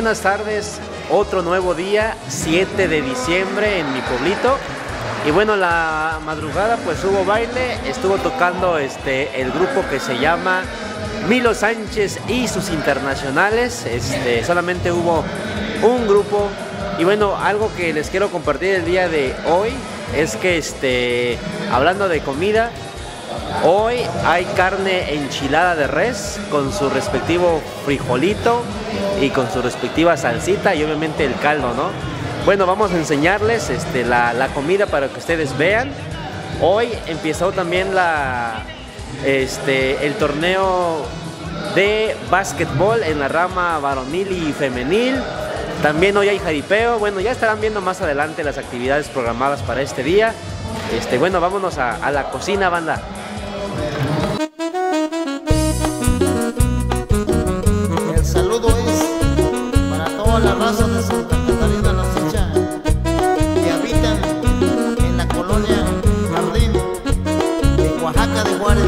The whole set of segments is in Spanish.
buenas tardes, otro nuevo día, 7 de diciembre en mi pueblito. Y bueno, la madrugada pues hubo baile, estuvo tocando el grupo que se llama Milo Sánchez y sus internacionales. Solamente hubo un grupo. Y bueno, algo que les quiero compartir el día de hoy es que hablando de comida, hoy hay carne enchilada de res con su respectivo frijolito y con su respectiva salsita y obviamente el caldo, ¿no? Bueno, vamos a enseñarles la comida para que ustedes vean. Hoy empezó también el torneo de básquetbol en la rama varonil y femenil. También hoy hay jaripeo. Bueno, ya estarán viendo más adelante las actividades programadas para este día. Bueno, vámonos a la cocina, banda. El saludo es para toda la raza de Santa Catarina La Sicha que habitan en la colonia Jardín de Oaxaca de Juárez.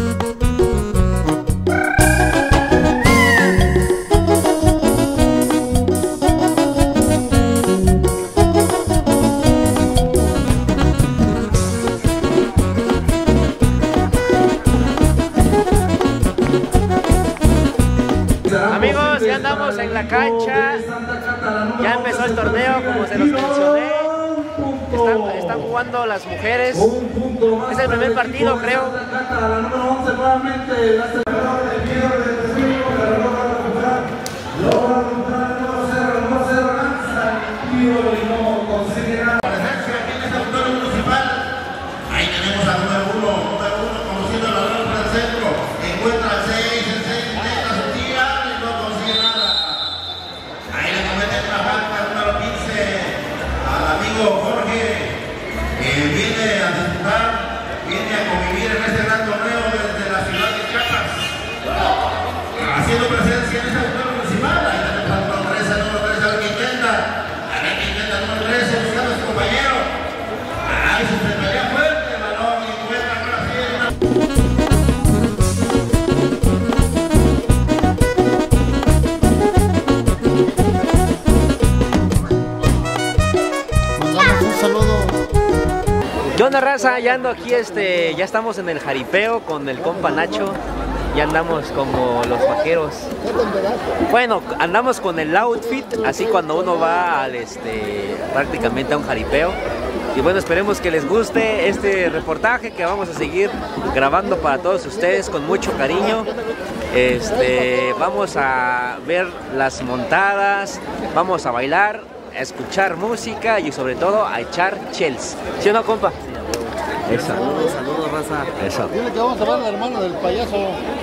Amigos, ya andamos en la cancha, ya empezó el torneo como se los mencioné, están jugando las mujeres, es el primer partido creo. Ahí tenemos al número uno conociendo la ronda del centro, encuentra el 6, intenta su tira y no consigue nada. Ahí le comete una falta al número 15 al amigo Jorge, que viene a disputar, viene a convivir en este gran torneo desde la ciudad de Chiapas, haciendo presencia en ese torneo municipal. Ahí tenemos al número 13, a ver qué intenta, el número 13 buscando a su compañero. Ahí se pelea fuerte el balón y encuentra con la pierna. Mandamos un saludo. ¿Qué onda, raza? Ya ando aquí, ya estamos en el jaripeo con el compa Nacho. Ya andamos como los vaqueros. Bueno, andamos con el outfit, así cuando uno va prácticamente a un jaripeo. Y bueno, esperemos que les guste este reportaje que vamos a seguir grabando para todos ustedes con mucho cariño. Vamos a ver las montadas, vamos a bailar, a escuchar música y sobre todo a echar chels. ¿Sí o no, compa? Eso. Saludos, raza. Eso. Dile que vamos a ver a la hermana del payaso.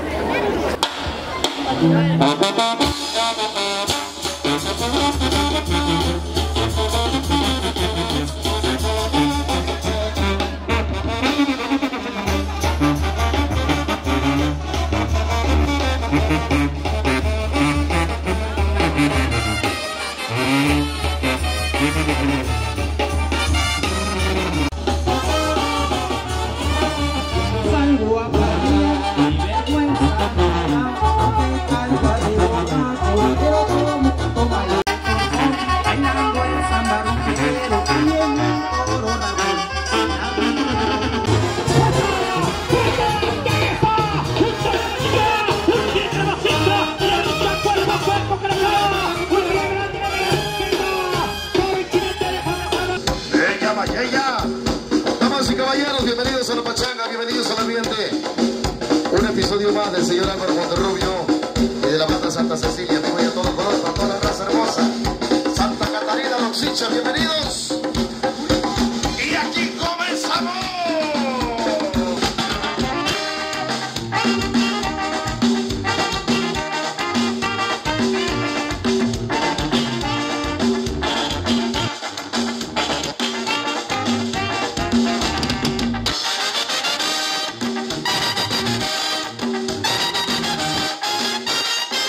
Damas y caballeros, bienvenidos a la pachanga, bienvenidos al ambiente. Un episodio más del señor Álvaro Monterrubio y de la banda Santa Cecilia. Me voy a todo color para toda la raza hermosa. Santa Catarina La Sicha, bienvenidos. Y aquí comenzamos.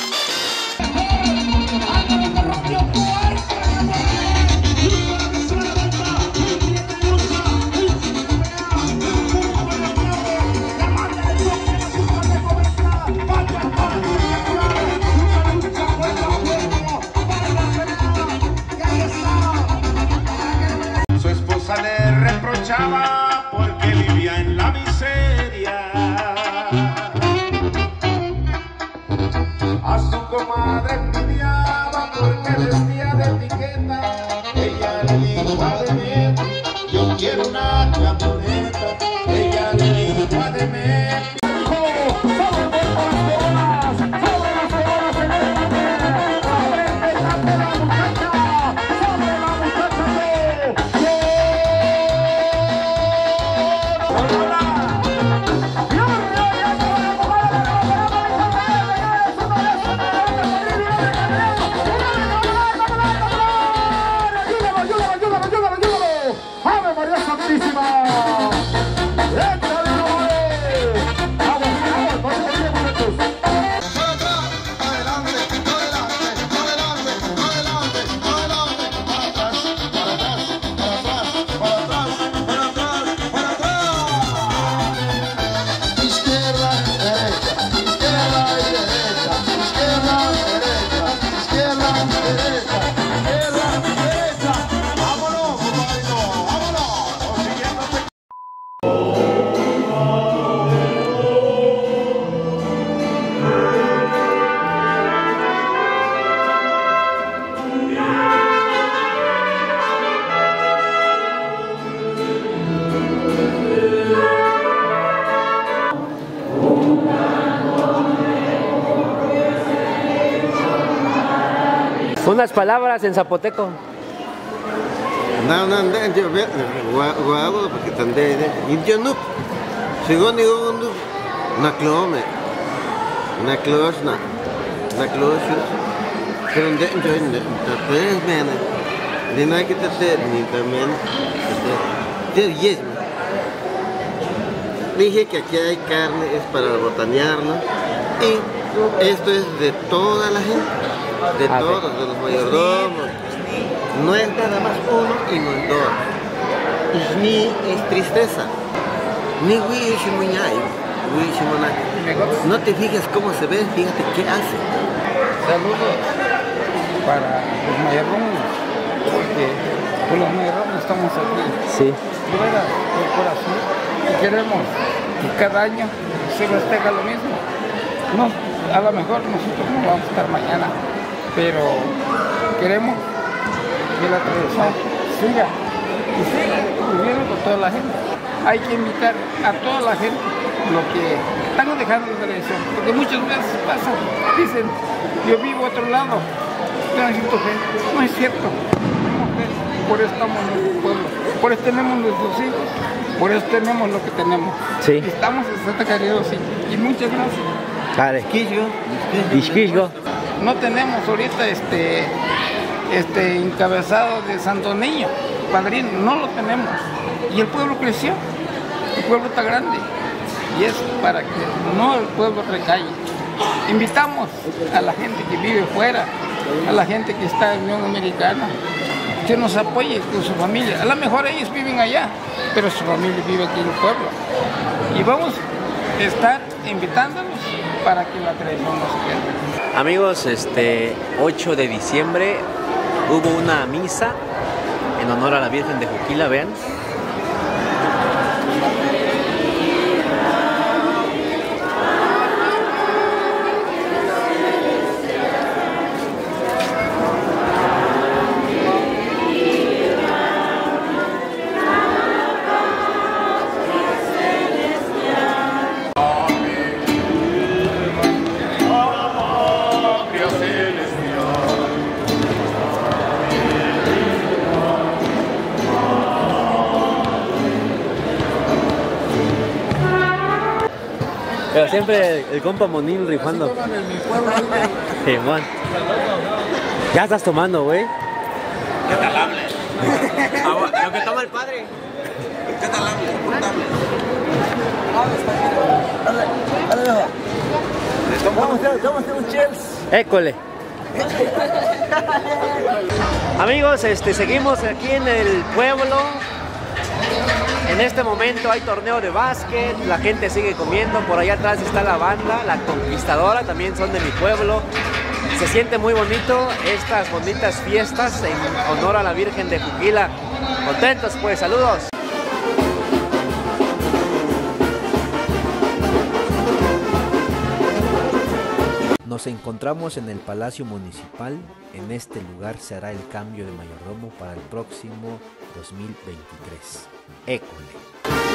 Álvaro Monterrubio fuerte. echaba porque vivía en la miseria. A su comadre envidiaba porque vestía de etiqueta. Ella le dijo a Demet, yo quiero una camioneta. Ella le dijo a Demet, unas palabras en zapoteco. No, yo guago porque tande yo no. Según digo na clome. Na closna. Na closna. Pero yo pues man. De nada que te ni también. Yes. Dije que aquí hay carne, es para botanearla. Y esto es de toda la gente. De todos, de los mayordomos. No es nada más uno y no es dos. Ni es tristeza. Ni no te fijas cómo se ve, fíjate qué hace. Saludos para los mayordomos, porque con los mayordomos estamos aquí. Sí. Fuera del corazón y queremos que cada año se festeja lo mismo. No, a lo mejor nosotros no vamos a estar mañana, pero queremos que la tradición siga y siga viviendo con toda la gente. Hay que invitar a toda la gente lo que están dejando la tradición, porque muchas veces pasa, dicen, yo vivo a otro lado, yo necesito gente. No es cierto, por eso estamos en el pueblo, por eso tenemos nuestros hijos, por eso tenemos lo que tenemos. Sí. Estamos en Santa Caridad, sí, y muchas gracias. Vale. No tenemos ahorita encabezado de Santo Niño, padrino, no lo tenemos. Y el pueblo creció, el pueblo está grande. Y es para que no el pueblo recalle. Invitamos a la gente que vive fuera, a la gente que está en la Unión Americana, que nos apoye con su familia. A lo mejor ellos viven allá, pero su familia vive aquí en el pueblo. Y vamos a estar invitándolos para que la tradición no se pierda. Amigos, 8 de diciembre hubo una misa en honor a la Virgen de Juquila, vean. Pero siempre el compa Monil rifando. Simón. Ya estás tomando, güey. ¿Qué tal hable? Lo que toma el padre. ¿Qué tal hable? Tómate un chels. École. Amigos, seguimos aquí en el pueblo. En este momento hay torneo de básquet, la gente sigue comiendo, por allá atrás está la banda, la Conquistadora, también son de mi pueblo. Se siente muy bonito estas bonitas fiestas en honor a la Virgen de Juquila. Contentos pues, saludos. Nos encontramos en el Palacio Municipal. En este lugar se hará el cambio de mayordomo para el próximo 2023. École.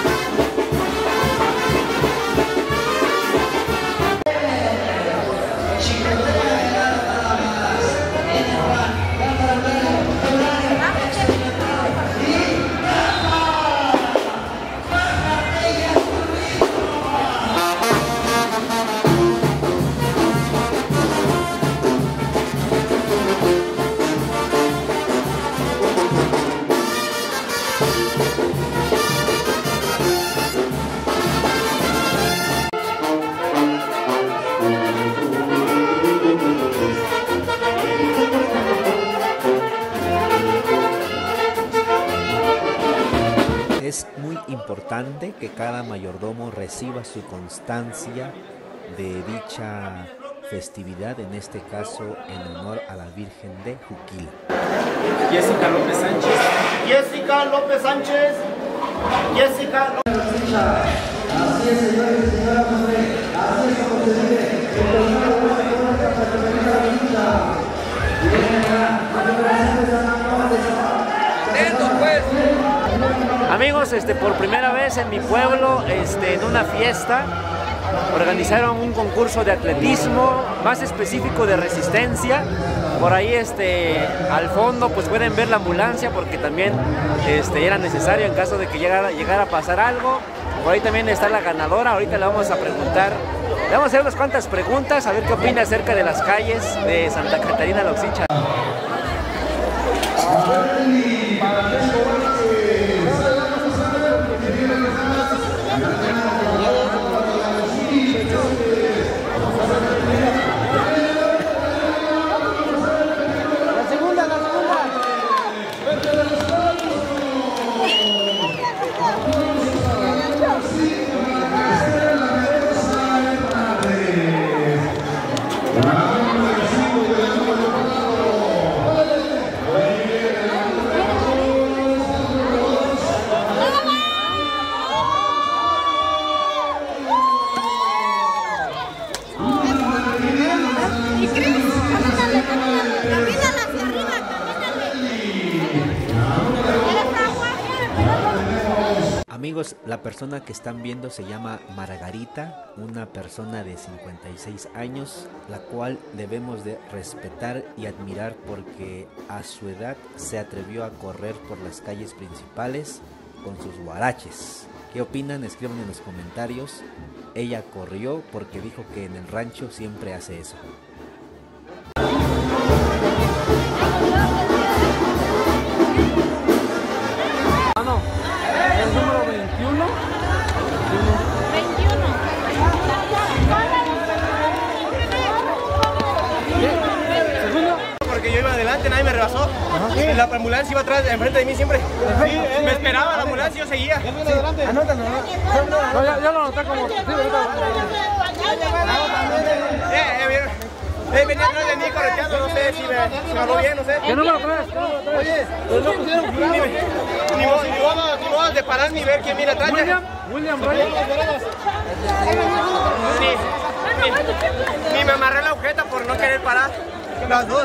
Es muy importante que cada mayordomo reciba su constancia de dicha festividad, en este caso en honor a la Virgen de Juquila. Jessica López Sánchez. Jessica López Sánchez. Jessica López Sánchez. Así es, señores y señoras, así es como se vive el torneo de la lucha. Amigos, por primera vez en mi pueblo, en una fiesta, organizaron un concurso de atletismo, más específico de resistencia. Por ahí al fondo pues pueden ver la ambulancia, porque también era necesario en caso de que llegara a pasar algo. Por ahí también está la ganadora. Ahorita le vamos a preguntar, le vamos a hacer unas cuantas preguntas, a ver qué opina acerca de las calles de Santa Catarina la Oxicha. Amigos, la persona que están viendo se llama Margarita, una persona de 56 años, la cual debemos de respetar y admirar porque a su edad se atrevió a correr por las calles principales con sus huaraches. ¿Qué opinan? Escriban en los comentarios. Ella corrió porque dijo que en el rancho siempre hace eso. El número 21. ¿Segundo? Porque yo iba adelante, nadie me rebasó. La ambulancia iba atrás, enfrente de mí siempre. Sí, me esperaba la ambulancia, yo seguía. Anótalo. No, ya lo anoté como... Venía atrás de mí correteando, no sé si me habló bien, no sé. ¿Qué número traes? Oye, pues no pusieron cuidado. Ni modo de parar ni ver quién viene atrás. William Ryan. Ni me amarré la agujeta por no querer parar. Las dos.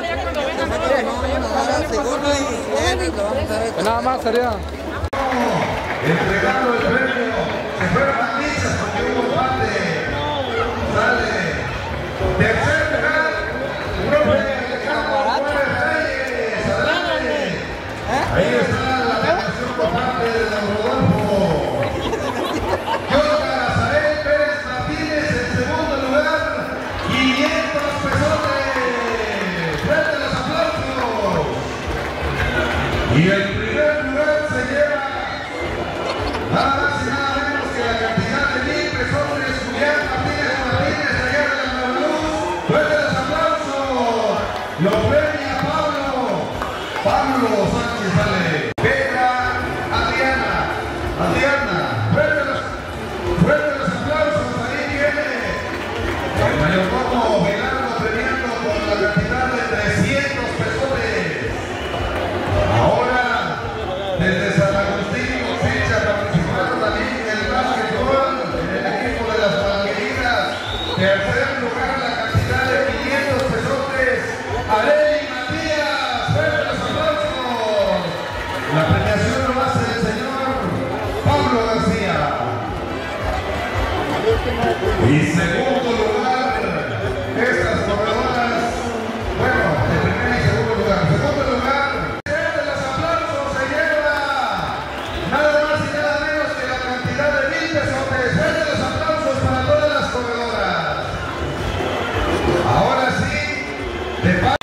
Nada más sería. Entregando el premio. Se fueron las pizzas porque hubo empate. Sale. Tercer lugar. Profe Alejandro Juárez Reyes. Adelante. Ahí está la premiación por parte de Don Rodolfo. Yoga Azael Pérez Martínez en segundo lugar. 500 pesones. Fuerte los aplausos. Y el primer lugar se lleva nada más y nada menos que la cantidad de 1000 pesones. Julián Martínez Martínez, allá de la Nueva Luz. Fuerte los aplausos. Lo premia Pablo Sánchez sale. Pedra Adriana. Fuerte los aplausos. Ahí viene el mayordomo Velardo premiando con la cantidad de 300 pesones. Ahora, desde San Agustín, Oxicha, participando también en el básquetbol, en el equipo de las Palquerinas. Tercer lugar, la cantidad de 500 Y segundo lugar, estas corredoras, bueno, de primer y segundo lugar. Segundo lugar, de los aplausos se lleva nada más y nada menos que la cantidad de 1000 pesotes. De los aplausos para todas las corredoras. Ahora sí, de paz.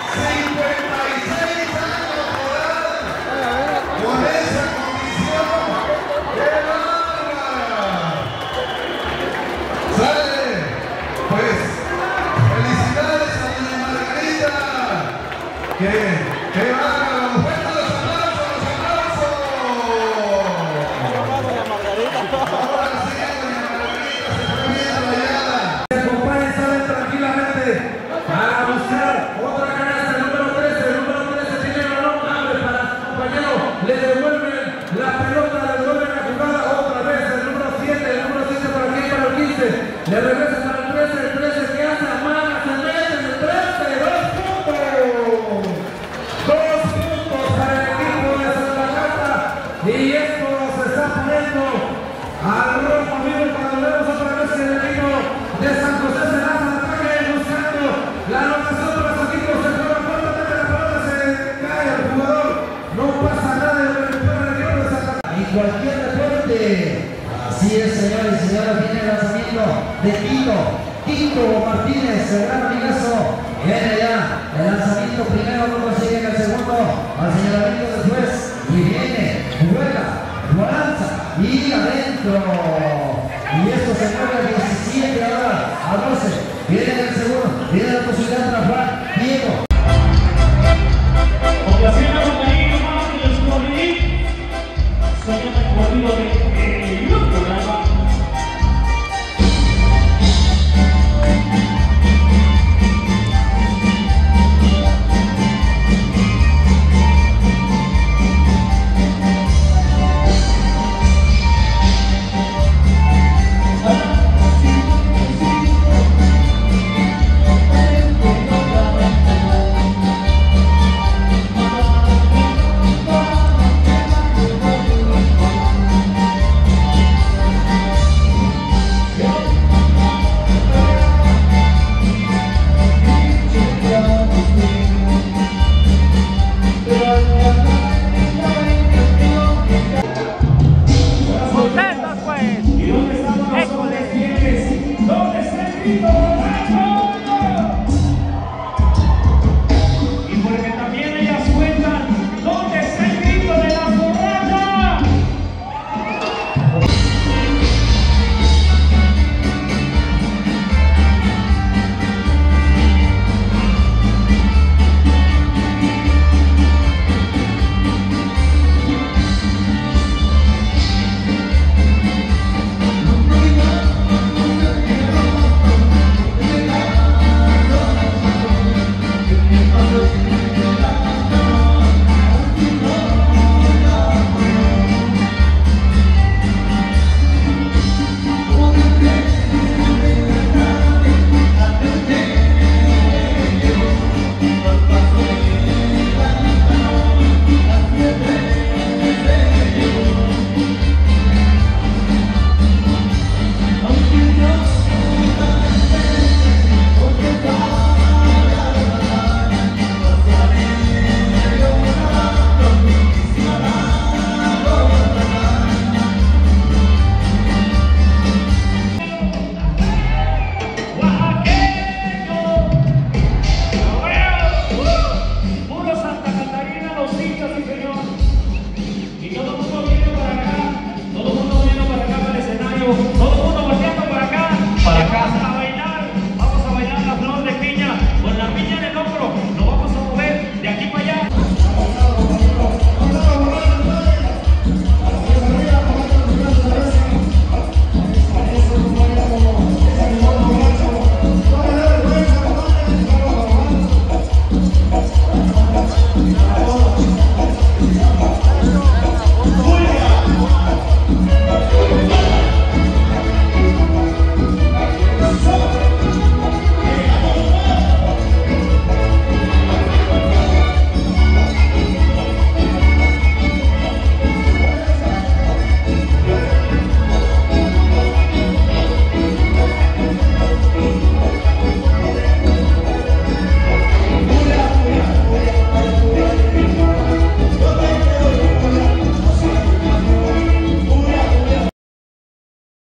56 años por edad, con esa condición, ¡qué bárbara! Sale, pues, felicidades a doña Margarita, ¡qué bárbaro! ¡Fuerte los aplausos, los aplausos! Ahora sí, doña Margarita se fue bien rayada. Compadres, salen tranquilamente para buscar otra canasta, el número 13 tiene el balón, abre para su compañero, le devuelven la pelota, le devuelven la jugada otra vez, el número 7 para aquí, para el 15, le regresa para el 13 que hace, amana, se mete en el 13, 2 puntos para el equipo de Santa Marta, y esto se está poniendo al rojo vivo cuando vemos otra vez el equipo de San José se lanza al ataque buscando la anotación de los equipos, se juega fuertemente la pelota, se cae el jugador, no pasa nada y recupera el equipo de Santa Marta. Y cualquier deporte, así es, señores y señoras, viene el lanzamiento de Tito Martínez, el gran amigazo, viene ya el lanzamiento primero, no consigue el segundo, al señalamiento después, y viene, juega, lo lanza, y adentro, y esto se mueve